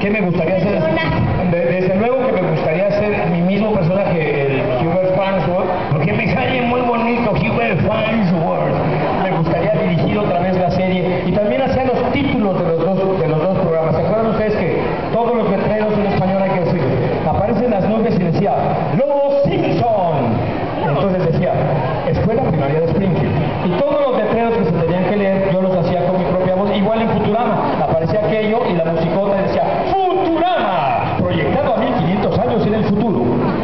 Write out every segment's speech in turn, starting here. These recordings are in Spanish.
¿qué me gustaría hacer? Desde luego que me gustaría ser mi mismo personaje, el Hubert Farnsworth, porque me sale muy bonito Hubert Farnsworth. Me gustaría dirigir otra vez la serie y también hacer los títulos de los dos programas. ¿Se acuerdan ustedes que todos los letreros en español hay que decir? Aparecen las nubes y decía Los Simpson. Entonces decía Escuela Primaria de Springfield. Y todos los letreros que se tenían que leer yo los hacía con mi propia voz. Igual en Futurama aparecía aquello y la musicota decía Futurama, proyectado a 1500 años en el futuro.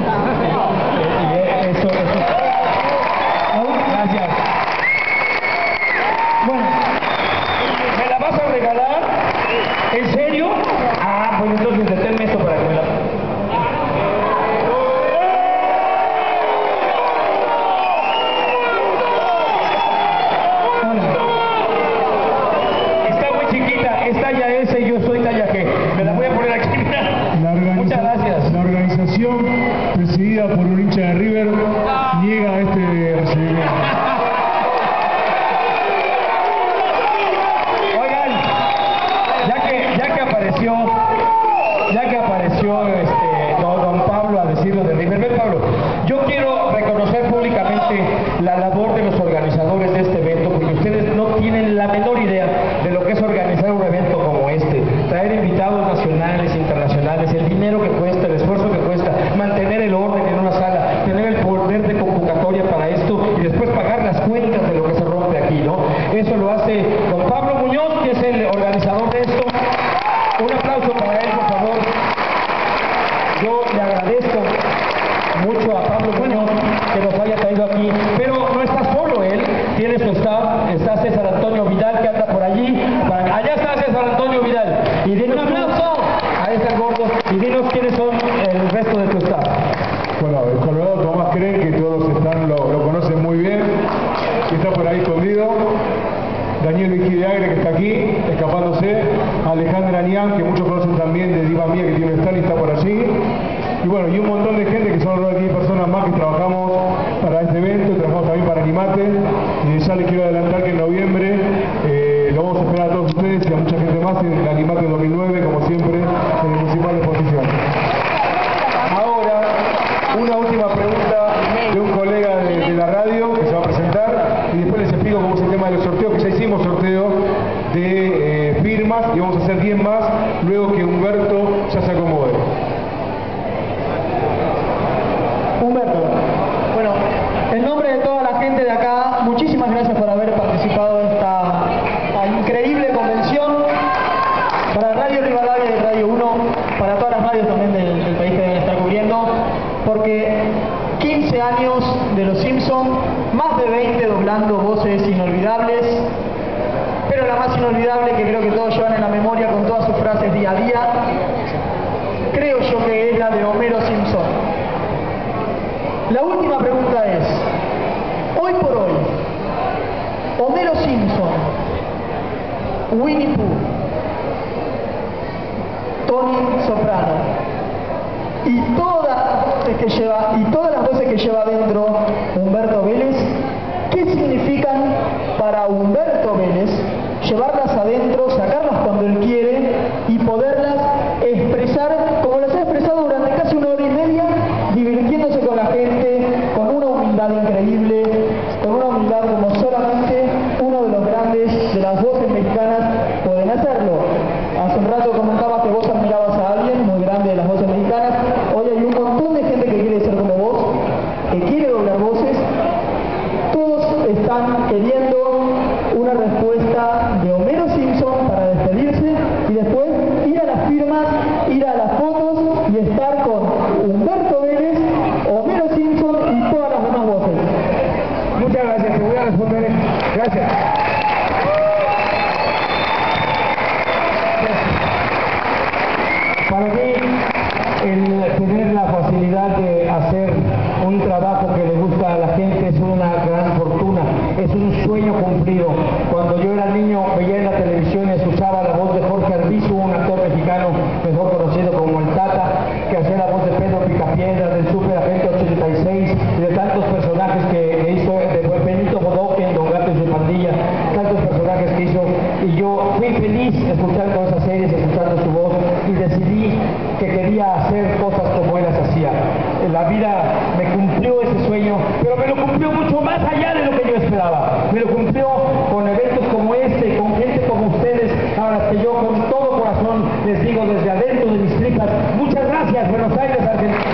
Eso. Gracias. Bueno, ¿me la vas a regalar? ¿En serio? Ah, pues entonces deténme esto para que me la... Está muy chiquita, es talla S y yo soy talla G. Me la voy a poner aquí. Muchas gracias. La organización, presidida por un hincha de River, niega este recibimiento. Oigan, ya que apareció don Pablo a decirlo de River. Ven, Pablo, yo quiero reconocer públicamente la labor de los organizadores de este evento, porque ustedes no tienen la menor idea de lo que es organizar un evento como este, traer invitados nacionales, internacionales, el dinero que cuesta, el esfuerzo que cuesta, mantener el orden en una sala, tener el poder de convocatoria para esto y después pagar las cuentas de lo que se rompe aquí, ¿no? Eso lo hace don Pablo Muñoz, que es el organizador de esto. Un aplauso para él, por favor. Yo le agradezco mucho a Pablo Muñoz que nos haya traído aquí, pero no está solo él, tiene su staff, está César Antonio Vidal que anda por allí. Allá está César Antonio Vidal. Y dinos un aplauso a este gordo y dinos quiénes son el resto de tu staff. Bueno, el Colorado Tomás cree que todos lo conocen muy bien, que está por ahí escondido. Daniel Vigideagre, que está aquí, escapándose. Alejandra Nian, que muchos conocen también de Diva Mía, que tiene un stand y está por allí. Y bueno, y un montón de gente, que son alrededor de 10 personas más que trabajamos para este evento, y trabajamos también para Animate. Y ya les quiero adelantar que en noviembre lo vamos a esperar a todos ustedes y a mucha gente más en el Animate 2009, como siempre, en el Municipal de Exposición. Ahora, una última pregunta de un colega de la radio que se va a presentar y después les explico cómo es el tema de los sorteos, que ya hicimos sorteo de firmas y vamos a hacer 10 más luego que Humberto ya se acomode. Humberto, bueno, en nombre de toda la gente de acá, muchísimas gracias por haber participado en esta increíble convención para Radio Rivadavia y Radio 1, para todas las radios también del país que deben estar cubriendo, porque 15 años de Los Simpson, más de 20 doblando voces inolvidables, pero la más inolvidable que creo que todos llevan en la memoria con todas sus frases día a día, creo yo que es la de Homero Simpson. La última pregunta es, hoy por hoy, Homero Simpson, Winnie Pooh, Tony Soprano y todas las voces que lleva dentro Humberto Vélez, ¿qué significan para Humberto Vélez llevarlas adentro, sacarlas cuando él quiere y poderlas expresar como las ha expresado durante casi 1 hora y media, divirtiéndose con la gente, con una humildad increíble, con una humildad como solamente uno de los grandes de las voces mexicanas pueden hacerlo? Hace un rato comentabas que vos admirabas a alguien muy grande de las voces mexicanas. Hoy hay un montón de gente que quiere ser como vos, que quiere doblar voces. Todos están queriendo una respuesta de Homero Simpson para despedirse y después ir a las firmas, ir a las fotos y estar con Humberto Vélez, Homero Simpson y todas las demás voces. Muchas gracias, te voy a responder. Gracias. Para mí, el tener la facilidad de hacer un trabajo que le gusta a la gente es una gran fortuna, es un sueño cumplido. Cuando yo era niño veía en la televisión y escuchaba la voz de Jorge Arbizu, un actor mexicano mejor conocido como el Tata, que hacía la voz de Pedro Picapiedra, del Super Agente 86 y de tantos personajes que hizo, de Benito Bodoque en Don Gato y su pandilla. sentí que quería hacer cosas como él las hacía. La vida me cumplió ese sueño, pero me lo cumplió mucho más allá de lo que yo esperaba. Me lo cumplió con eventos como este, con gente como ustedes, ahora que yo con todo corazón les digo desde adentro de mis tripas, muchas gracias, Buenos Aires, Argentina.